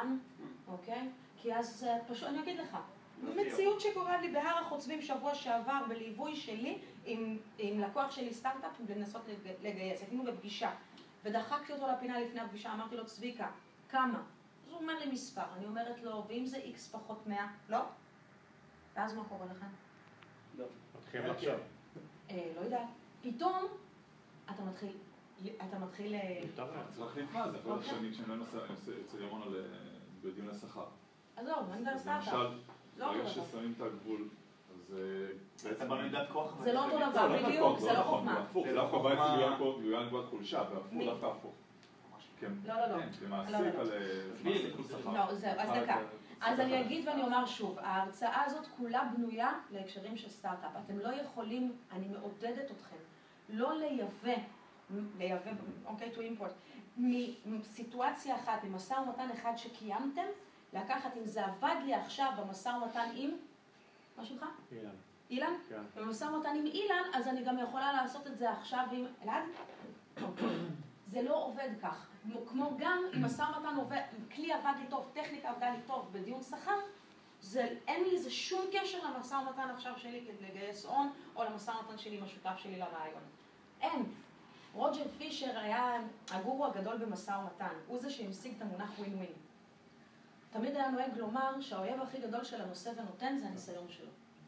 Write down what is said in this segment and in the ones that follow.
זמן, אוקיי? כי אז פשוט, אני אגיד לך, מציאות שקורה לי בהר החוצבים שבוע שעבר בליווי שלי עם לקוח שלי סטארט-אפ ולנסות לגייס. היינו בפגישה ודחקתי אותו לפינה לפני הפגישה, אמרתי לו, צביקה, כמה? אז הוא אומר לי מספר, אני אומרת לו, ואם זה X פחות 100, לא? ואז מה קורה לכם? לא. מתחילים לחשוב. לא יודעת. פתאום אתה מתחיל... זה רק נקרא, זה יכול להיות שאני לא נוסע אצל ירון בדיון השכר. אז לא, אני מדבר סטארט-אפ. למשל, ברגע ששמים את הגבול, אז בעצם במידת כוח... זה לא אותו דבר, בדיוק, זה לא חוכמה. הפוך, זה דווקא בעצם גויין כבר חולשה, והפוך דווקא הפוך. לא, לא, לא. זה מעסיק על שכר. לא, זהו, אז דקה. אז אני אגיד ואני אומר שוב, ההרצאה הזאת כולה בנויה להקשרים של סטארט-אפ. אתם לא יכולים, אני מעודדת אתכם, לא לייבא, אוקיי, to import, מסיטואציה אחת, ממשא ומתן אחד שקיימתם, לקחת אם זה עבד לי עכשיו במשא ומתן עם, מה שלך? אילן. אילן? כן. במשא ומתן עם אילן, אז אני גם יכולה לעשות את זה עכשיו עם אלעד? זה לא עובד כך. כמו גם אם משא ומתן עובד, כלי עבד לי טוב, טכניקה עבדה לי טוב בדיון שכר, אין לי איזה שום קשר למשא ומתן עכשיו שלי כדי לגייס הון, או למשא ומתן שלי עם השותף שלי לרעיון. אין. רוג'ר פישר היה הגורו הגדול במשא ומתן. הוא זה שהמשיג את המונח ווין ווין. תמיד היה נוהג לומר שהאויב הכי גדול של הנושא ונותן זה הניסיון שלו.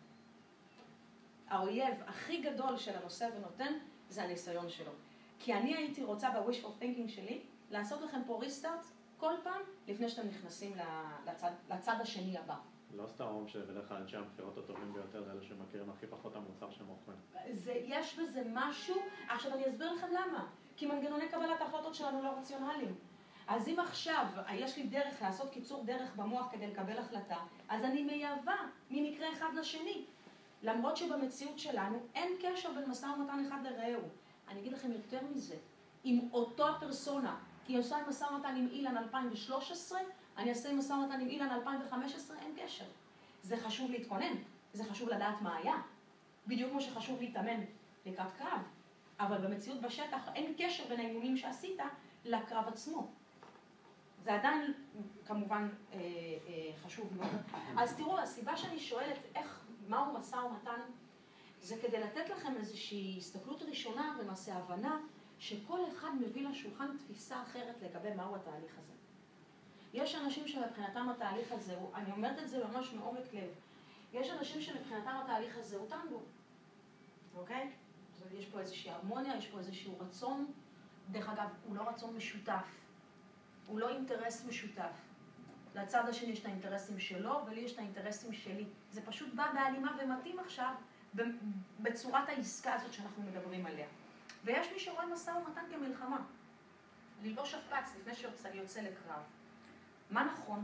האויב הכי גדול של הנושא ונותן זה הניסיון שלו. כי אני הייתי רוצה ב-wishful thinking שלי לעשות לכם פה ריסטארט כל פעם לפני שאתם נכנסים לצד השני הבא. לא סתם אומרים שבדרך כלל אנשי המכירות הטובים ביותר זה אלה שמכירים הכי פחות המוצר שהם מוכרים. יש בזה משהו, עכשיו אני אסביר לכם למה. כי מנגנוני קבלת ההחלטות שלנו לא רציונליים. אז אם עכשיו יש לי דרך לעשות קיצור דרך במוח כדי לקבל החלטה, אז אני מייבא ממקרה אחד לשני. למרות שבמציאות שלנו אין קשר בין משא ומתן אחד לרעהו. אני אגיד לכם יותר מזה. עם אותו הפרסונה, כי היא עושה משא ומתן עם אילן 2013, אני אעשה משא ומתן עם אילן 2015, אין קשר. זה חשוב להתכונן, זה חשוב לדעת מה היה. בדיוק כמו שחשוב להתאמן לקראת קרב. אבל במציאות בשטח אין קשר בין האימונים שעשית לקרב עצמו. זה עדיין כמובן חשוב מאוד. אז תראו, הסיבה שאני שואלת מהו משא ומתן, זה כדי לתת לכם איזושהי הסתכלות ראשונה ולמעשה הבנה שכל אחד מביא לשולחן תפיסה אחרת לגבי מהו התהליך הזה. יש אנשים שמבחינתם התהליך הזה, אני אומרת את זה ממש מעומק לב, יש אנשים שמבחינתם התהליך הזה הוא טנגו, אוקיי? יש פה איזושהי הרמוניה, יש פה איזשהו רצון, דרך אגב, הוא לא רצון משותף, הוא לא אינטרס משותף. לצד השני יש את האינטרסים שלו, ולי יש את האינטרסים שלי. זה פשוט בא בהלימה ומתאים עכשיו בצורת העסקה הזאת שאנחנו מדברים עליה. ויש מי שרואה משא ומתן כמלחמה. ללבוש שכפ"ץ לפני שאני יוצא לקרב. מה נכון?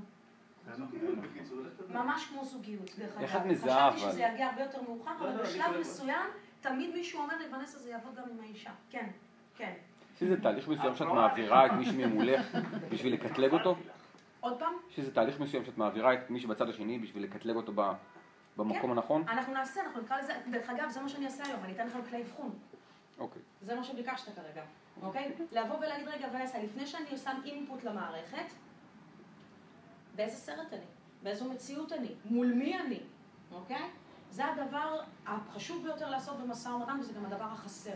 ממש כמו זוגיות, דרך אגב. חשבתי שזה יגיע הרבה יותר מאוחר, אבל בשלב מסוים, תמיד מישהו אומר לי, ונסה, זה יעבוד גם עם האישה. כן, כן. יש איזה תהליך מסוים שאת מעבירה את מישהו ממולך בשביל לקטלג אותו? עוד פעם? יש איזה תהליך מסוים שאת מעבירה את מישהו בצד השני בשביל לקטלג אותו במקום הנכון? אנחנו נעשה, אנחנו נקרא לזה, דרך אגב, זה מה שאני אעשה היום, אני אתן לכם כלי אבחון. אוקיי. זה מה שביקשת כרגע, אוקיי? לבוא ולהגיד, רגע, ונסה, לפני שאני שם אינפוט למערכת, באיזה סרט אני? באיזו מציאות אני? מול מי אני? אוקיי? זה הדבר החשוב ביותר לעשות במשא ומתן, וזה גם הדבר החסר.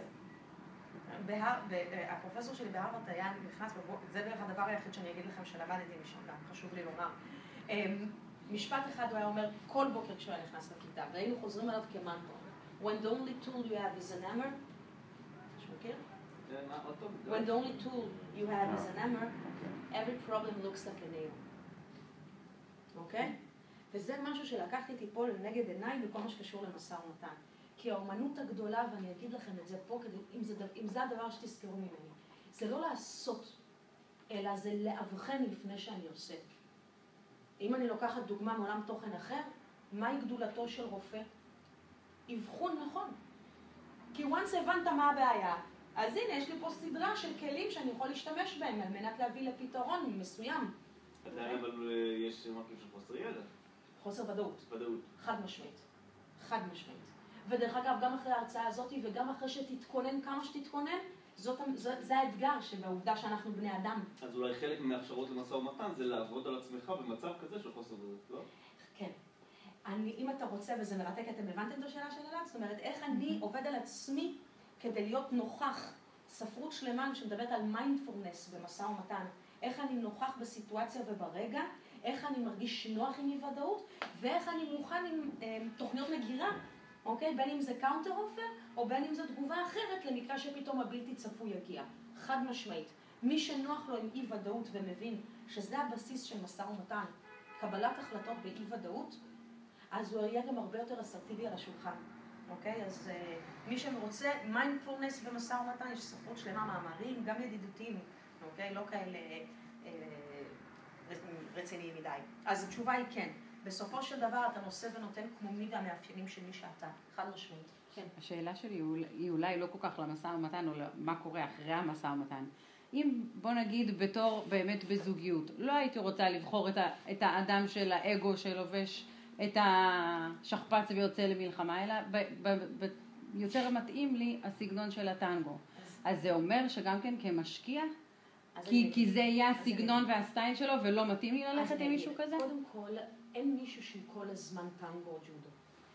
הפרופסור שלי בהרווארד היה נכנס, זה בערך הדבר היחיד שאני אגיד לכם שלמדתי משם, גם חשוב לי לומר. משפט אחד הוא היה אומר כל בוקר כשהוא היה נכנס לכיתה, והיינו חוזרים עליו כמנטרה. When the only tool you have is an hammer, שמכיר? When the only tool you have is an hammer, every problem looks like a nail. אוקיי? וזה משהו שלקחתי טיפול לנגד עיניי בכל מה שקשור למשא ומתן. כי האומנות הגדולה, ואני אגיד לכם את זה פה, אם זה הדבר שתזכרו ממני, זה לא לעשות, אלא זה לאבחן לפני שאני עושה. אם אני לוקחת דוגמה מעולם תוכן אחר, מהי גדולתו של רופא? אבחון נכון. כי once הבנת מה הבעיה, אז הנה, יש לי פה סדרה של כלים שאני יכול להשתמש בהם על מנת להביא לפתרון מסוים. עדיין אבל יש מרכיב של חוסר ידע. חוסר ודאות. ודאות. חד משמעית. חד משמעית. ודרך אגב, גם אחרי ההרצאה הזאת וגם אחרי שתתכונן כמה שתתכונן, זה האתגר שבעובדה שאנחנו בני אדם. אז אולי חלק מההכשרות למשא ומתן זה לעבוד על עצמך במצב כזה של חוסר ודאות, לא? כן. אם אתה רוצה, וזה מרתק, אתם הבנתם את השאלה של אלעד? זאת אומרת, איך אני עובד על עצמי כדי להיות נוכח, ספרות שלמה שמדברת על מיינדפולנס במשא ומתן, איך אני נוכח בסיטואציה וברגע, איך אני מרגיש נוח עם אי-ודאות, ואיך אני מוכן עם תוכניות מגירה, אוקיי? בין אם זה קאונטר אופר, או בין אם זו תגובה אחרת למקרה שפתאום הבלתי צפוי יגיע. חד משמעית. מי שנוח לו עם אי-ודאות ומבין שזה הבסיס של משא ומתן, קבלת החלטות באי-ודאות, אז הוא יהיה גם הרבה יותר אסרטיבי על השולחן, אוקיי? אז מי שרוצה מיינדפולנס במשא ומתן, יש ספרות שלמה, מאמרים, גם ידידותיים, אוקיי? לא כאלה רציניים מדי. אז התשובה היא כן. בסופו של דבר אתה נושא ונותן כמו מידה המאפיינים של מי שאתה, חד משמעית. כן. השאלה שלי היא אולי לא כל כך למשא ומתן, או מה קורה אחרי המשא ומתן. אם בוא נגיד בתור באמת בזוגיות, לא הייתי רוצה לבחור את האדם של האגו שלובש את השכפ"ץ ויוצא למלחמה, אלא יותר מתאים לי הסגנון של הטנגו. אז זה אומר שגם כן כמשקיע, כי זה יהיה הסגנון והסטייל שלו ולא מתאים לי ללכת עם מישהו כזה? קודם כל, אין מישהו שהוא כל הזמן טנגו או ג'ודו.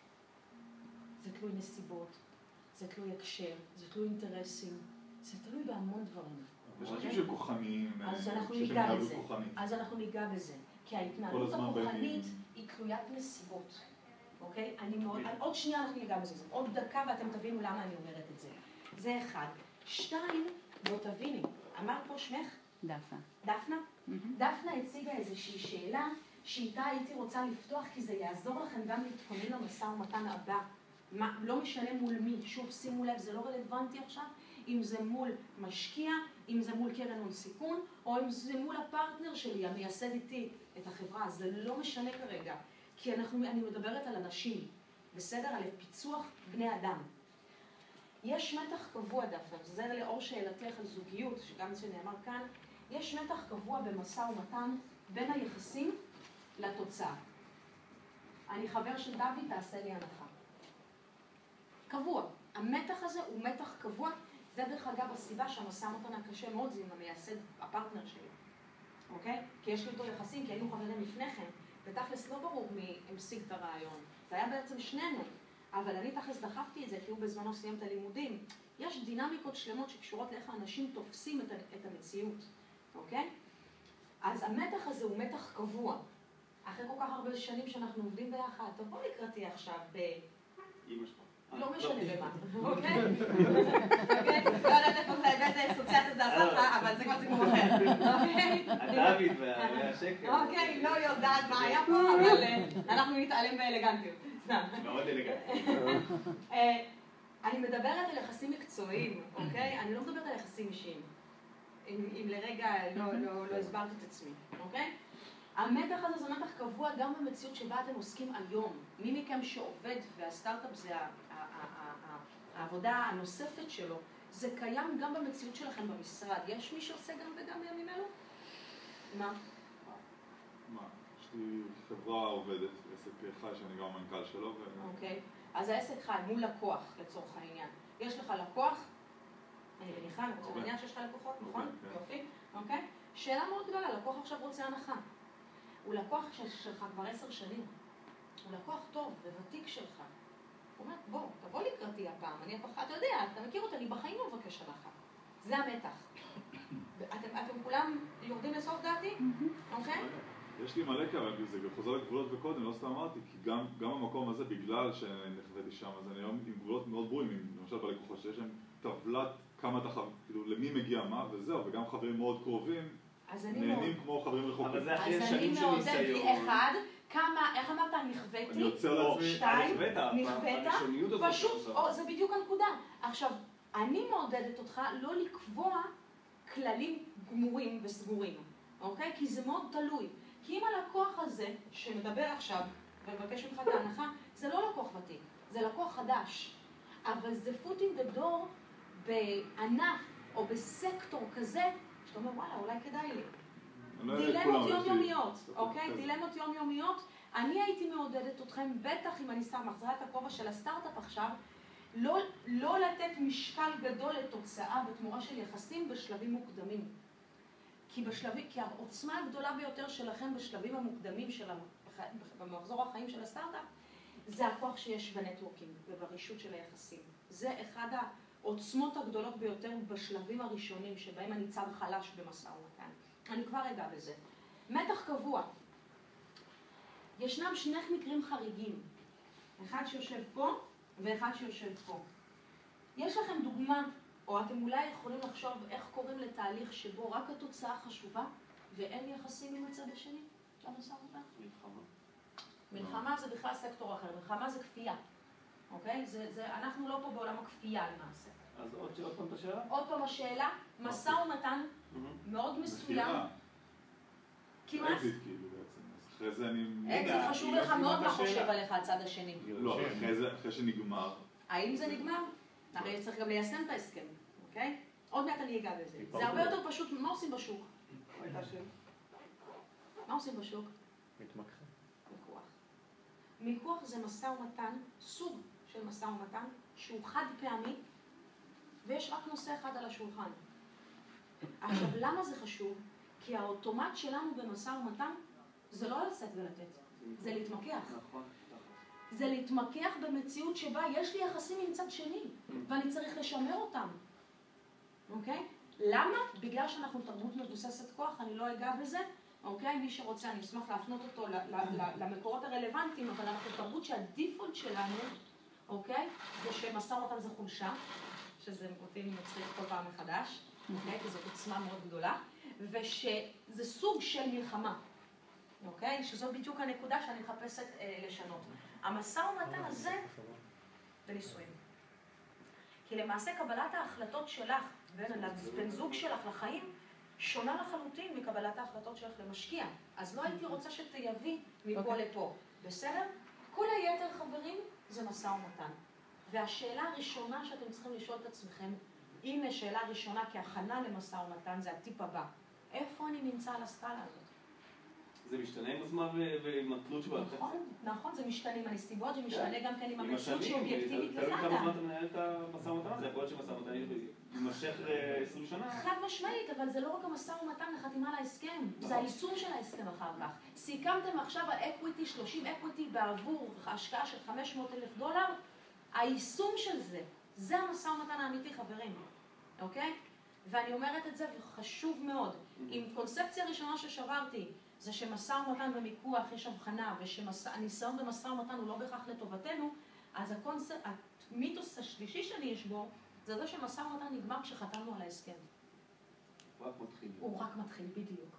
זה תלוי נסיבות, זה תלוי הקשר, זה תלוי אינטרסים, זה תלוי בהמון דברים. יש אנשים שכוחניים, אז אנחנו ניגע בזה. כי ההתנהלות הכוחנית היא תלוית נסיבות. אוקיי? עוד שנייה אנחנו ניגע בזה. עוד דקה ואתם תבינו למה אני אומרת את זה. זה אחד. שתיים, בוא תביני. אמרת פה שמך? דפנה. דפנה? דפנה הציגה איזושהי שאלה שאיתה הייתי רוצה לפתוח, כי זה יעזור לכם גם להתכונן למשא ומתן הבא. לא משנה מול מי. שוב, שימו לב, זה לא רלוונטי עכשיו. אם זה מול משקיע, אם זה מול קרן הון סיכון, או אם זה מול הפרטנר שלי, המייסד איתי את החברה. זה לא משנה כרגע. כי אני מדברת על אנשים, בסדר? על פיצוח בני אדם. יש מתח קבוע דווקא, זה לאור שאלתך על זוגיות, שגם שנאמר כאן, יש מתח קבוע במשא ומתן בין היחסים לתוצאה. אני חבר של דוד, תעשה לי הנחה. קבוע. המתח הזה הוא מתח קבוע. זה דרך אגב הסיבה שהמשא ומתן הקשה מאוד זה עם המייסד, הפרטנר שלי. אוקיי? כי יש לי אותו יחסים, כי היינו חברים לפני כן. ותכלס לא ברור מי המשיג את הרעיון. זה היה בעצם שנינו. אבל אני תכלס דחפתי את זה, כי הוא בזמנו סיים את הלימודים. יש דינמיקות שלמות שקשורות לאיך האנשים תופסים את המציאות. אוקיי? אז המתח הזה הוא מתח קבוע. אחרי כל כך הרבה שנים שאנחנו עובדים ביחד, תבוא לקראתי עכשיו אמא שלך. לא משנה במה, אוקיי? אוקיי? לא יודעת איפה זה, באיזה אסוציאציה זה עשה לך, אבל זה כבר סיפור אחר, אוקיי? הדוד והשקר. אוקיי, לא יודעת מה היה פה, אבל אנחנו נתעלם באלגנטיות. מאוד אלגנטי. אני מדברת על יחסים מקצועיים, אוקיי? אני לא מדברת על יחסים אישיים. אם לרגע לא הסברתי את עצמי, אוקיי? המתח הזה זה מתח קבוע גם במציאות שבה אתם עוסקים היום. מי מכם שעובד, והסטארט-אפ זה העבודה הנוספת שלו, זה קיים גם במציאות שלכם במשרד. יש מי שעושה גם וגם בימים אלו? מה? יש לי חברה עובדת, עסק חי שאני גם המנכ"ל שלו. אוקיי. אז העסק חי מול לקוח לצורך העניין. יש לך לקוח? אני מניחה, אני רוצה להניח שיש לך לקוחות, נכון? יופי. אוקיי? שאלה מאוד גדולה, לקוח עכשיו רוצה הנחה. הוא לקוח שלך כבר 10 שנים. הוא לקוח טוב וותיק שלך. הוא אומר, בוא, תבוא לקראתי הפעם. אתה יודע, אתה מכיר אותי, אני בחיים לא מבקש הנחה. זה המתח. אתם כולם יורדים לסוף דעתי? אוקיי? יש לי מלא כאלה, זה חוזר לגבולות וקודם, לא סתם אמרתי, כי גם המקום הזה, בגלל שנחוויתי שם, אז אני היום עם גבולות מאוד ברורים, למשל בלקוחות שיש להם טבלת כמה אתה חבר, כאילו למי מגיע מה וזהו, וגם חברים מאוד קרובים, נהנים כמו חברים רחוקים. אבל זה הכי אז שנים של אני ניסיון. מעודדת אחד, כמה, איך אמרת, נכוויתי? אני יוצר לעצמי. 2, נכווית? פשוט, זה בדיוק הנקודה. עכשיו, אני מעודדת אותך לא לקבוע כללים גמורים וסגורים, אוקיי? כי זה מאוד תלוי. כי אם הלקוח הזה שמדבר עכשיו ומבקש ממך את ההנחה, זה לא לקוח ותיק, זה לקוח חדש. אבל זה foot in the door בענף או בסקטור כזה, שאתה אומר, וואלה, אולי כדאי לי. דילמות יומיומיות, אוקיי? דילמות יומיומיות. אני הייתי מעודדת אתכם, בטח אם אני מחזירה את הכובע של הסטארט-אפ עכשיו, לא לתת משקל גדול לתוצאה בתמורה של יחסים בשלבים מוקדמים. כי העוצמה הגדולה ביותר שלכם בשלבים המוקדמים במחזור החיים של הסטארט-אפ, זה הכוח שיש בנטוורקינג וברישות של היחסים. זה אחד העוצמות הגדולות ביותר בשלבים הראשונים שבהם אני צד חלש במשא ומתן. אני כבר אגע בזה. מתח קבוע. ישנם שני מקרים חריגים. אחד שיושב פה ואחד שיושב פה. יש לכם דוגמה, או אתם אולי יכולים לחשוב איך קוראים לתהליך שבו רק התוצאה חשובה ואין יחסים עם הצד השני? במשא ומתן? מלחמה. מלחמה זה בכלל סקטור אחר, מלחמה זה כפייה, אוקיי? אנחנו לא פה בעולם הכפייה למעשה. אז עוד פעם את השאלה? עוד פעם השאלה, משא ומתן מאוד מסוים. כמעט. אקזיט כאילו בעצם, אז אחרי זה אני... אקזיט חשוב לך מאוד מה חושב עליך הצד השני. לא, אחרי שנגמר. האם זה נגמר? הרי צריך גם ליישם את ההסכם, אוקיי? עוד מעט אני אגע בזה. זה הרבה יותר פשוט, מה עושים בשוק? מה עושים בשוק? מתמקחים. מיקוח. מיקוח זה משא ומתן, סוג של משא ומתן, שהוא חד פעמי, ויש רק נושא אחד על השולחן. עכשיו, למה זה חשוב? כי האוטומט שלנו במשא ומתן זה לא לשאת ולתת, זה להתמקח. נכון. זה להתמקח במציאות שבה יש לי יחסים עם צד שני, ואני צריך לשמר אותם. אוקיי? למה? בגלל שאנחנו תרבות מבוססת כוח, אני לא אגע בזה. אוקיי? מי שרוצה, אני אשמח להפנות אותו למקורות הרלוונטיים, אבל אנחנו תרבות שהדיפולט שלנו, אוקיי? זה שמשא ומתן זה חולשה, שזה אותי מצחיק כל פעם מחדש, אוקיי? כי זאת עוצמה מאוד גדולה, ושזה סוג של מלחמה, אוקיי? שזאת בדיוק הנקודה שאני מחפשת לשנות. המשא ומתן הזה בנישואים. כי למעשה קבלת ההחלטות שלך בן זוג שלך לחיים שונה לחלוטין מקבלת ההחלטות שלך למשקיע. אז לא הייתי רוצה שתייבי מפה לפה. בסדר? כל היתר חברים זה משא ומתן. והשאלה הראשונה שאתם צריכים לשאול את עצמכם, הנה שאלה ראשונה כהכנה למשא ומתן, זה הטיפ הבא. איפה אני נמצא על הסקאלה הזאת? זה משתנה עם הזמן ועם התלות שבו? נכון, זה משתנה עם הנסיבות, זה משתנה גם כן עם המציאות שהיא אובייקטיבית תלוי לך. כמה זמן אתה מנהל את המשא ומתן הזה, יכול להיות שמשא ומתן יימשך 20 שנה. חד משמעית, אבל זה לא רק המשא ומתן לחתימה על ההסכם, זה היישום של ההסכם אחר כך. סיכמתם עכשיו על אקוויטי, 30 אקוויטי בעבור השקעה של $500,000, היישום של זה המשא ומתן האמיתי, חברים, אוקיי? ואני אומרת את זה וחשוב מאוד. עם קונספציה ראשונה ששברתי, זה שמשא ומתן במיקוח יש הבחנה, ושהניסיון במשא ומתן הוא לא בהכרח לטובתנו, אז המיתוס השלישי שאני אשבור, זה זה שמשא ומתן נגמר כשחתמנו על ההסכם. הוא רק מתחיל. הוא רק מתחיל, בדיוק.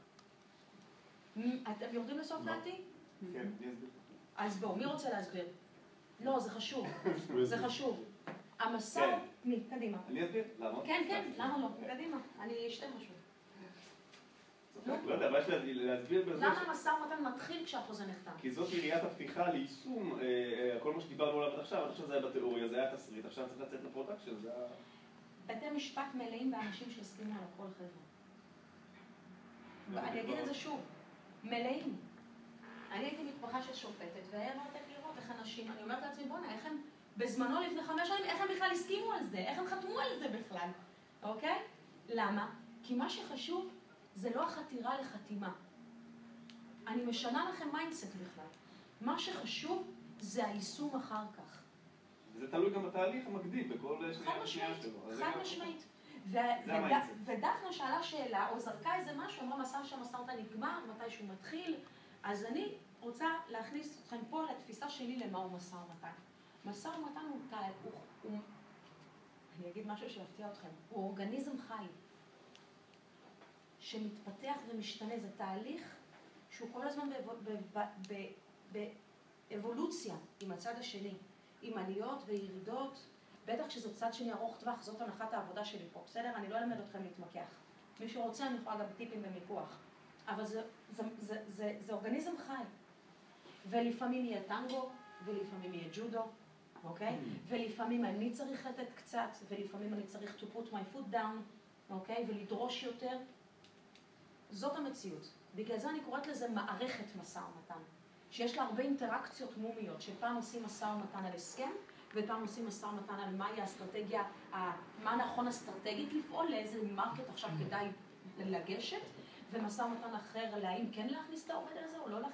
אתם יורדים לסוף דעתי? כן, אני אסביר. אז בואו, מי רוצה להסביר? לא, זה חשוב. זה חשוב. המשא... קדימה. אני אסביר, למה? כן, למה לא? קדימה. אני אשתה משהו. לא יודע, מה יש להסביר בזה? למה המשא ומתן מתחיל כשהחוזה נחתם? כי זאת יריית הפתיחה ליישום, כל מה שדיברנו עליו עד עכשיו זה היה בתיאוריה, זה היה תסריט, עכשיו צריך לצאת לפרודקשן, זה היה... בתי משפט מלאים באנשים שהסכימו על הכל חבר'ה. אני אגיד את זה שוב, מלאים. אני הייתי מתמחה של שופטת, והיה מרתק לראות איך אנשים, אני אומרת לעצמי, בוא'נה, איך הם בזמנו לפני 5 שנים, איך הם בכלל הסכימו על זה? איך הם חתמו על זה בכלל? אוקיי? למה? כי מה שחשוב זה לא החתירה לחתימה. אני משנה לכם מיינדסט בכלל. מה שחשוב זה היישום אחר כך. וזה תלוי גם בתהליך המקדים, בכל שנייה שלו. חד משמעית. ודפנה שאלה שאלה, או זרקה איזה משהו, אמרה שהמשא ומתן נגמר, מתי שהוא מתחיל. אז אני רוצה להכניס אתכם פה לתפיסה שלי למה הוא משא ומתן. משא ומתן הוא, אני אגיד משהו שיפתיע אתכם, הוא אורגניזם חי. שמתפתח ומשתנה, זה תהליך שהוא כל הזמן באבולוציה עם הצד השני, עם עליות וירידות, בטח כשזה צד שני ארוך טווח, זאת הנחת העבודה שלי פה, בסדר? אני לא אלמד אתכם להתמקח. מי שרוצה אני יכולה גם טיפים במיקוח, אבל זה אורגניזם חי. ולפעמים יהיה טנגו, ולפעמים יהיה ג'ודו, אוקיי? ולפעמים אני צריך לתת קצת, ולפעמים אני צריך to put my foot down, אוקיי? ולדרוש יותר. זאת המציאות. בגלל זה אני קוראת לזה מערכת משא ומתן, שיש לה הרבה אינטראקציות מומיות, שפעם עושים משא ומתן על הסכם, ופעם עושים משא ומתן על מהי האסטרטגיה, מה נכון אסטרטגית לפעול, לאיזה מרקט עכשיו כדאי לגשת, ומשא ומתן אחר, להאם כן להכניס את העובד הזה או לא להכניס.